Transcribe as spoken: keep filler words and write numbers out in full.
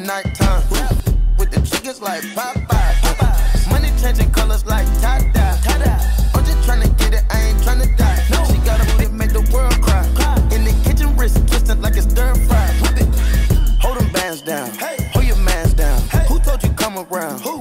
nighttime. With the chickens like Popeye. Money changing colors like tie-dye. I'm just tryna get it, I ain't tryna die. She got a bit, make the world cry. In the kitchen, wrist twisted like it's stir fry. Hold them bands down, hold your mans down. Who told you come around?